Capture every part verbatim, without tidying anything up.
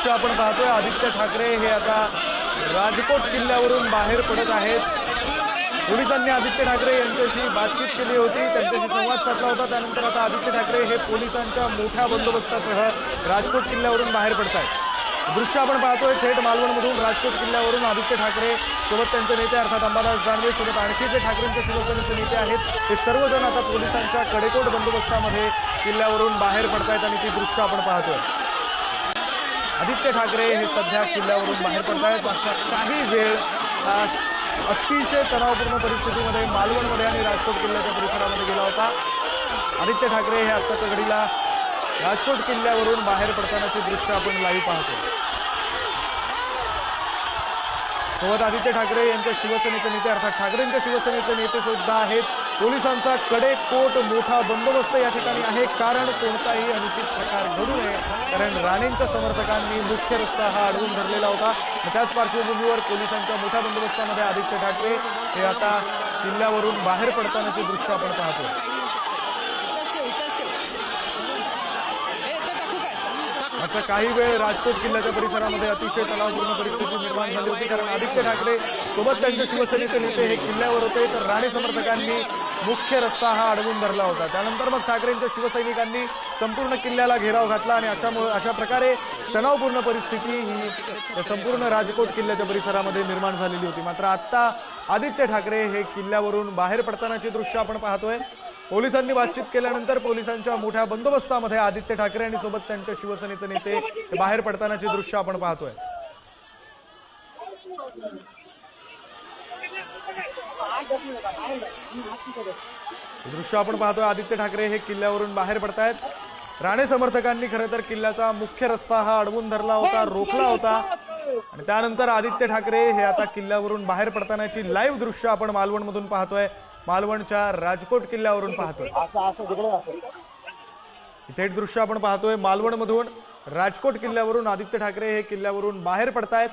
दृश्य आपण पाहतोय आदित्य ठाकरे हे आता राजकोट किल्ल्यावरून बाहेर पडत आहेत। पोलिसांनी आदित्य ठाकरे यांच्याशी बातचीत केली होती, त्यांच्याशी संवाद साधला होता। त्यानंतर आता आदित्य ठाकरे हे पोलिसांच्या मोठ्या बंदोबस्तासह राजकोट किल्ल्यावरून बाहेर पडत आहेत। दृश्य आपण पाहतोय थेट मालवणमधून राजकोट किल्ल्यावरून आदित्य ठाकरे सोबत त्यांचे नेते अर्थात अंबादास दानवे सोबत आणखी जे ठाकरेंच्या शिवसेनेचे नेते आहेत ते सर्वजण आता पोलिसांच्या कडेकोट बंदोबस्तामध्ये किल्ल्यावरून बाहेर पडत आहेत आणि ती दृश्य आपण पाहतोय। आदित्य ठाकरे हे सध्या किल्ल्यावरून बाहेर पडत आहेत। मागच्या काही वेळ अतिशय तणावपूर्ण परिस्थितीमध्ये मालवणमध्ये आणि राजकोट किल्ल्याच्या परिसरामध्ये गेला होता। आदित्य ठाकरे हे आत्ताच्या घडीला राजकोट किल्ल्यावरून बाहेर पडतानाचे दृश्य आपण लाईव्ह पाहतो। सोबत आदित्य ठाकरे यांच्या शिवसेनेचे नेते अर्थात ठाकरेंच्या शिवसेनेचे नेते सुद्धा आहेत। पोलिसांचा कडेकोट मोठा बंदोबस्त या ठिकाणी आहे, कारण कोणताही अनुचित प्रकार घडू नये, कारण राणेंच्या समर्थकांनी मुख्य रस्ता हा अडवून धरलेला होता। त्याच पार्श्वभूमीवर पोलिसांच्या मोठ्या बंदोबस्तामध्ये आदित्य ठाकरे हे आता किल्ल्यावरून बाहेर पडतानाचे दृश्य आपण पाहतो। आता काही वेळ राजकोट किल्ल्याच्या परिसरामध्ये अतिशय तणावपूर्ण परिस्थिती निर्माण झाली होती, कारण आदित्य ठाकरे सोबत त्यांच्या शिवसेनेचे नेते हे किल्ल्यावर होते, तर राणे समर्थकांनी मुख्य रस्ता हा अडवून धरला होता। त्यानंतर मग ठाकरेंच्या शिवसैनिकांनी संपूर्ण किल्ल्याला घेराव घातला आणि अशामुळे अशा प्रकारे तणावपूर्ण परिस्थिती ही संपूर्ण राजकोट किल्ल्याच्या परिसरामध्ये निर्माण झालेली होती। मात्र आता आदित्य ठाकरे हे किल्ल्यावरून बाहेर पडतानाचे दृश्य आपण पाहतोय। पोलिसांनी बातचीत केल्यानंतर पोलिसांच्या मोठ्या बंदोबस्तामध्ये आदित्य ठाकरे आणि सोबत त्यांच्या शिवसेनेचे नेते बाहेर पडतानाचे दृश्य आपण पाहतोय। दृश्य आपण पाहतोय आदित्य ठाकरे हे किल्ल्यावरून बाहेर पडतायत। राणे समर्थकांनी खरं तर किल्ल्याचा मुख्य रस्ता हा अडवून धरला होता, रोखला होता आणि त्यानंतर आदित्य ठाकरे हे आता किल्ल्यावरून बाहेर पडतानाची लाईव्ह दृश्य आपण मालवणमधून पाहतोय। मालवणच्या राजकोट किल्ल्यावरून पाहतोय थेट दृश्य आपण पाहतोय मालवणमधून राजकोट किल्ल्यावरून आदित्य ठाकरे हे किल्ल्यावरून बाहेर पडतायत।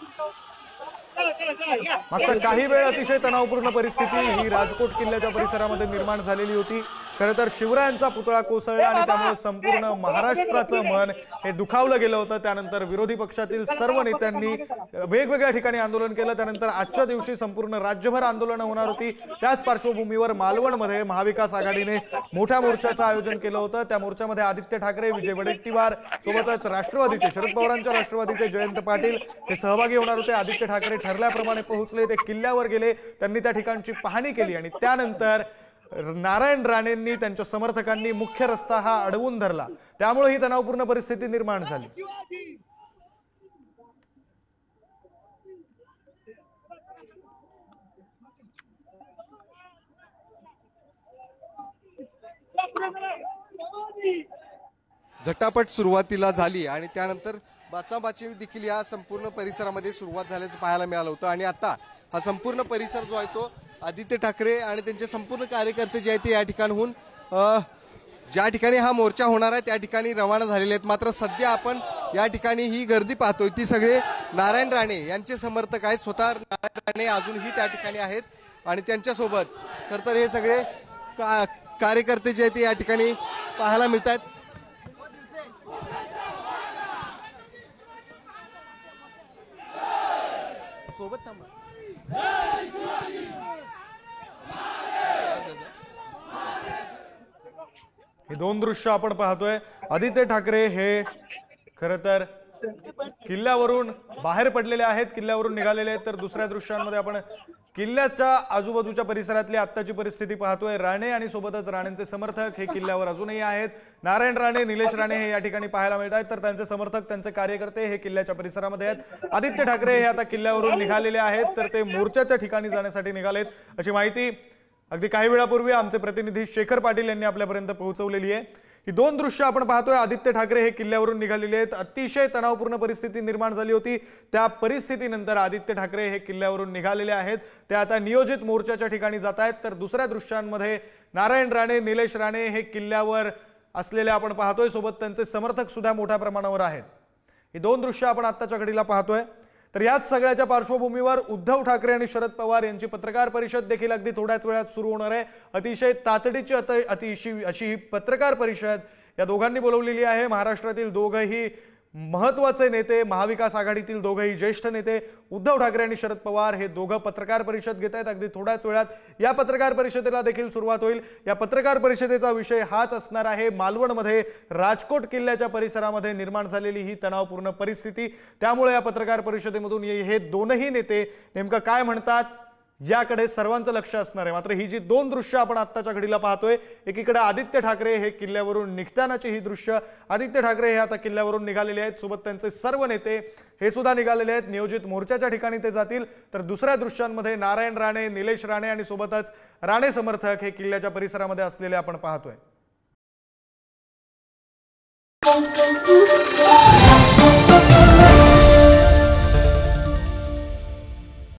मागचा काही वेळ अतिशय तणावपूर्ण परिस्थिती ही राजकोट किल्ल्याच्या परिसरामध्ये निर्माण झालेली होती। खरं तर शिवरायांचा पुतळा कोसळला आणि त्यामुळे संपूर्ण महाराष्ट्राचं मन हे दुखावलं गेलं होतं। त्यानंतर विरोधी पक्षातील सर्व नेत्यांनी वेगवेगळ्या ठिकाणी आंदोलन केलं। त्यानंतर आजच्या दिवशी संपूर्ण राज्यभर आंदोलनं होणार होती। त्याच पार्श्वभूमीवर मालवणमध्ये महाविकास आघाडीने मोठ्या मोर्चाचं आयोजन केलं होतं। त्या मोर्चामध्ये आदित्य ठाकरे, विजय वडेट्टीवार सोबतच राष्ट्रवादीचे शरद पवारांच्या राष्ट्रवादीचे जयंत पाटील हे सहभागी होणार होते। आदित्य ठाकरे ठरल्याप्रमाणे पोहोचले, ते किल्ल्यावर गेले, त्यांनी त्या ठिकाणची पाहणी केली आणि त्यानंतर नारायण राणेंनी त्यांच्या समर्थकांनी मुख्य रस्ता हा अडवून धरला, त्यामुळे ही तणावपूर्ण परिस्थिती निर्माण झाली। झटापट सुरुवातीला झाली आणि त्यानंतर बाचाबाची देखील या संपूर्ण परिसरामध्ये सुरुवात झाल्याचं पाहायला मिळालं होतं आणि आता हा संपूर्ण परिसर जो आहे तो आदित्य ठाकरे आणि त्यांचे संपूर्ण कार्यकर्ते जे आहेत ते या ठिकाणहून ज्या ठिकाणी हा मोर्चा होणार आहे त्या ठिकाणी रवाना झालेले आहेत। मात्र सध्या आपण या ठिकाणी ही गर्दी पाहतोय ती सगळे नारायण राणे यांचे समर्थक आहेत। स्वतः नारायण राणे अजूनही त्या ठिकाणी आहेत आणि त्यांच्यासोबत खरं तर हे सगळे का कार्यकर्ते जे आहेत ते या ठिकाणी पाहायला मिळत आहेत। सोबत थांबा। हे दोन दृश्य आपण पाहतोय आदित्य ठाकरे हे खरं तर किल्ल्यावरून बाहेर पडलेले आहेत, किल्ल्यावरून निघालेले आहेत। तर दुसऱ्या दृश्यांमध्ये आपण किल्ल्याच्या आजूबाजूच्या परिसरातली आत्ताची परिस्थिती पाहतोय। राणे आणि सोबतच राणेंचे समर्थक हे किल्ल्यावर अजूनही आहेत। नारायण राणे, निलेश राणे हे या ठिकाणी पाहायला मिळत आहेत, तर त्यांचे समर्थक, त्यांचे कार्यकर्ते हे किल्ल्याच्या परिसरामध्ये आहेत। आदित्य ठाकरे हे आता किल्ल्यावरून निघालेले आहेत, तर ते मोर्चाच्या ठिकाणी जाण्यासाठी निघालेत अशी माहिती अगदी काही वेळापूर्वी आमचे प्रतिनिधी शेखर पाटील यांनी आपल्यापर्यंत पोहोचवलेली आहे। ही दोन दृश्य आपण पाहतोय आदित्य ठाकरे हे किल्ल्यावरून निघालेले आहेत। अतिशय तणावपूर्ण परिस्थिती निर्माण झाली होती, त्या परिस्थितीनंतर आदित्य ठाकरे हे किल्ल्यावरून निघालेले आहेत। ते आता नियोजित मोर्चाच्या ठिकाणी जात आहेत। तर दुसऱ्या दृश्यांमध्ये नारायण राणे, निलेश राणे हे किल्ल्यावर असलेले आपण पाहतोय, सोबत त्यांचे समर्थक सुद्धा मोठ्या प्रमाणावर आहेत। ही दोन दृश्य आपण आत्ताच्या घडीला पाहतोय। तर याच सगळ्याच्या पार्श्वभूमीवर उद्धव ठाकरे आणि शरद पवार यांची पत्रकार परिषद देखील अगदी थोड्याच वेळात सुरू होणार आहे। अतिशय तातडीची अतिशय अशी ही पत्रकार परिषद या दोघांनी बोलवलेली आहे। महाराष्ट्रातील दोघंही महत्वाचे नेते, महाविकास आघाडीतील दोघेही ज्येष्ठ नेते उद्धव ठाकरे आणि शरद पवार हे दोघं पत्रकार परिषद घेत आहेत। अगदी थोड्याच वेळात या पत्रकार परिषदेला देखील सुरुवात होईल। या पत्रकार परिषदेचा विषय हाच असणार आहे, मालवणमध्ये राजकोट किल्ल्याच्या परिसरामध्ये निर्माण झालेली ही तणावपूर्ण परिस्थिती। त्यामुळे या पत्रकार परिषदेमधून हे दोनही नेते नेमकं काय म्हणतात याकडे सर्वांचं लक्ष असणार आहे। मात्र ही जी दोन दृश्य आपण आत्ताच्या घडीला पाहतोय, एकीकडे आदित्य ठाकरे हे किल्ल्यावरून निघतानाची ही दृश्य, आदित्य ठाकरे हे आता किल्ल्यावरून निघालेले आहेत, सोबत त्यांचे सर्व नेते हे सुद्धा निघालेले आहेत, नियोजित मोर्चाच्या ठिकाणी ते जातील। तर दुसऱ्या दृश्यांमध्ये नारायण राणे, निलेश राणे आणि सोबतच राणे समर्थक हे किल्ल्याच्या परिसरामध्ये असलेले आपण पाहतोय।